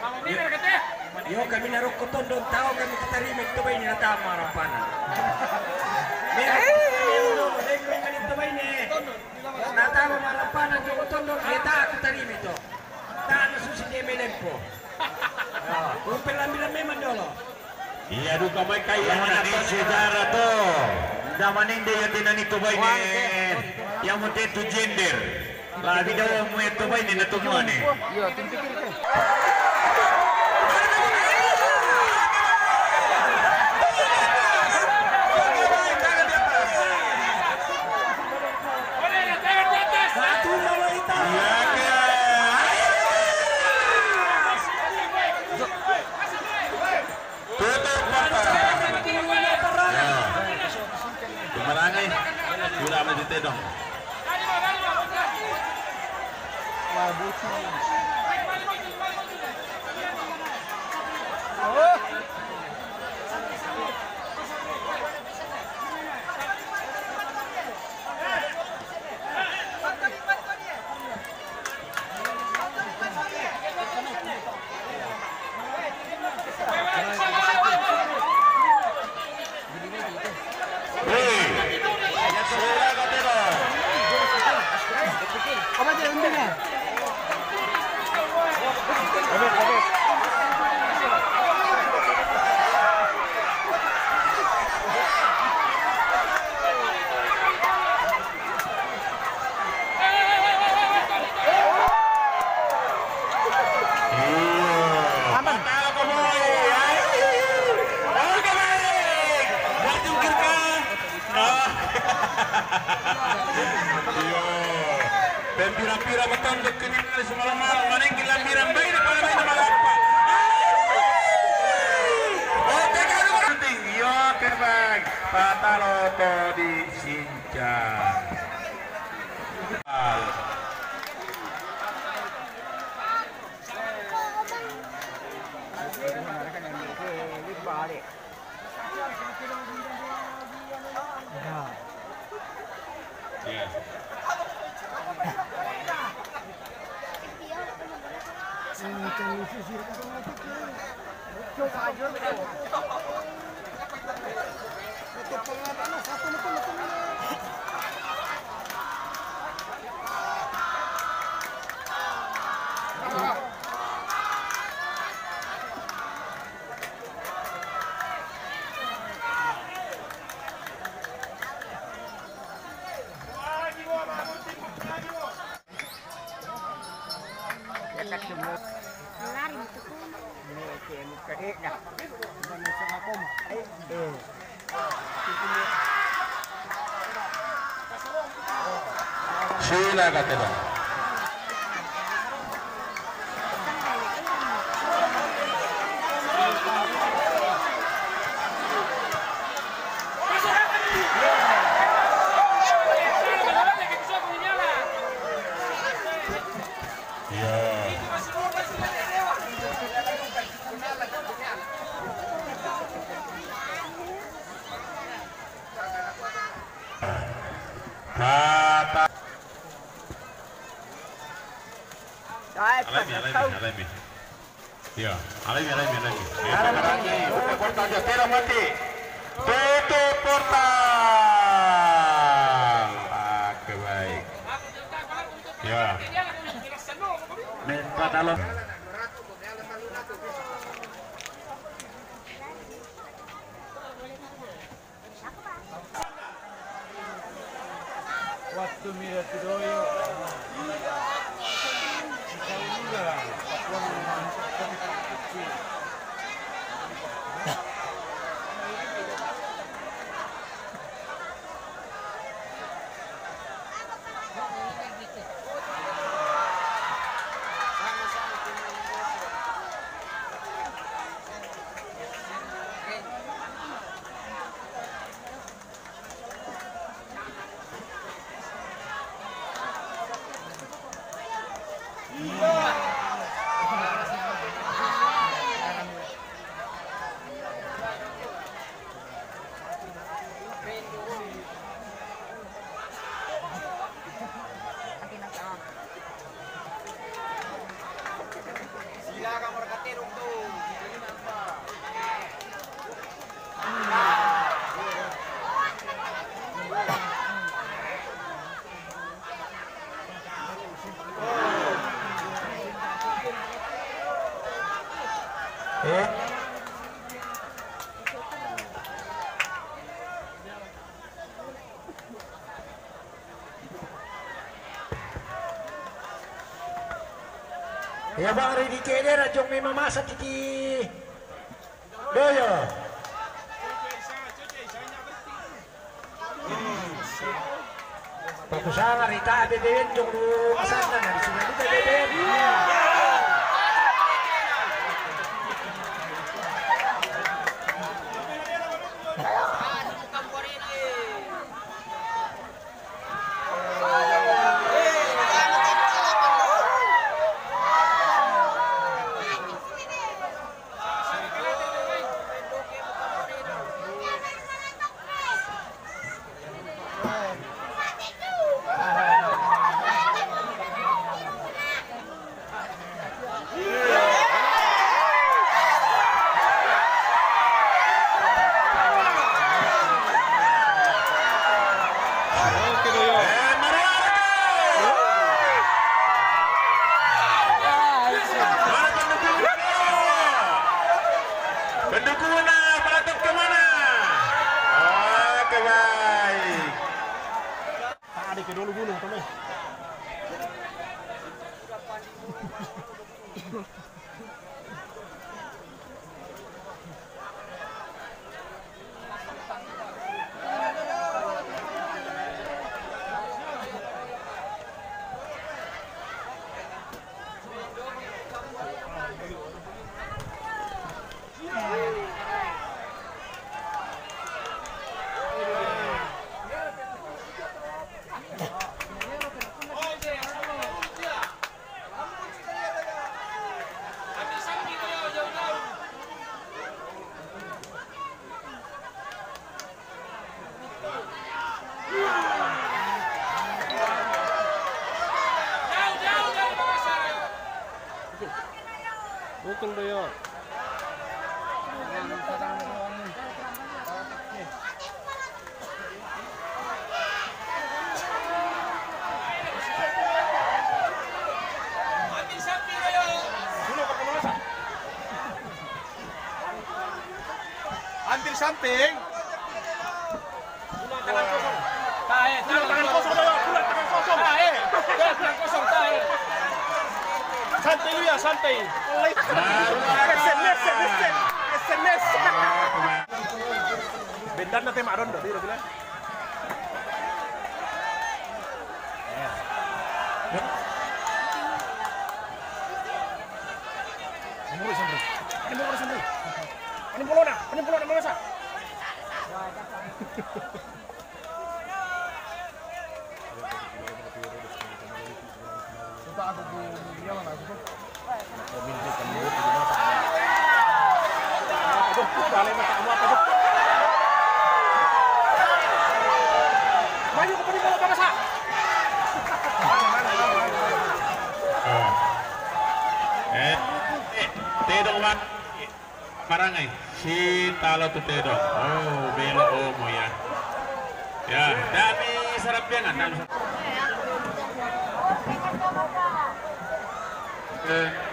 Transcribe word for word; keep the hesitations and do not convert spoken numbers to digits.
Yo kami naruh kotondong tahu kami keterima itu bayi ni datang marapanan. Dulu dengan itu bayi ni datang marapanan jo kotondong kita keterima itu. Tak ada susi dia melempo. Kumpul ambil memang dulu. Iya duka may kaya na ni sejarah to. Damanin dia tinan itu bayi ni. Yang mesti tu gender. Labi daw mo ito bayi ni natumuan ni. Iya, timpikir ke. Sudah menjadi dong. Wah, bucin. Oh. Apa dia undangnya? Robert, Robert. Pira-pira matandok kriminal sa mga mga manengin lambiran bayi na pala may namalapa. Oh, teka ano ba? Yo, kerbag. Patalo to di Sinja. Iya. Sila katero. Alami, alami, alami. Ya, alami, alami, alami. Alami lagi. Buka portal aja, tera mati. Tutup portal. Ah, kebaik. Ya. Minta talo. Waktu mira tidoyo. Eh. Ya bang Ridi Keder ajong may mamasa titi Doyo. Pagkusanga rita beben jong kasana na di sini kita beben. Betul Doyo. Ambil samping. Tangan kosong. Tahe, tangan kosong Doyo, bulat tangan kosong. Tahe, tangan kosong tahe. Santai lu ya, santai. S M S, S M S. Bendan na tema ron do, di bilang. Ini boleh sampai. Ini boleh sampai. Ini boleh na, ini boleh na masa. Kita aku di jalan aku tuh. Mobil itu kan mulut di mana tak. Aduh, balik mata kamu apa tuh? Maju ke depan Bapak Sa. Eh, Tedo wan Marangai si talo tu Tedo. Oh, belo omo ya. Ya, dami sarapyangan dami. Eh